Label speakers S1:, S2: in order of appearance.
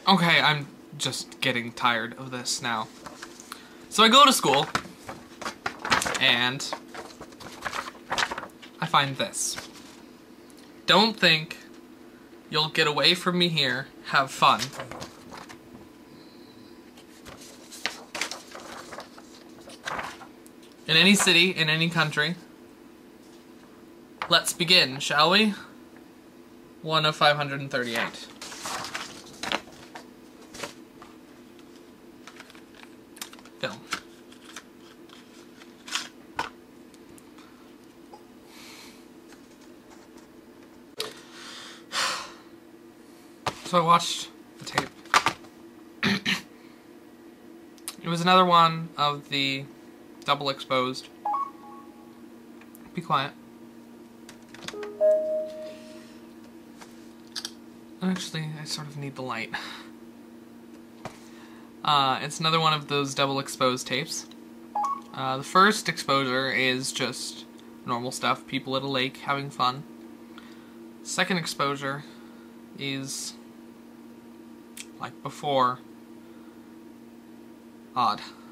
S1: Okay, I'm just getting tired of this now. So I go to school, and I find this. Don't think you'll get away from me here. Have fun. In any city, in any country. Let's begin, shall we? 1 of 538. Film. So I watched the tape. It was another one of the double exposed. Be quiet. Actually, I sort of need the light. It's another one of those double exposed tapes. The first exposure is just normal stuff, people at a lake having fun. Second exposure is, like before, odd.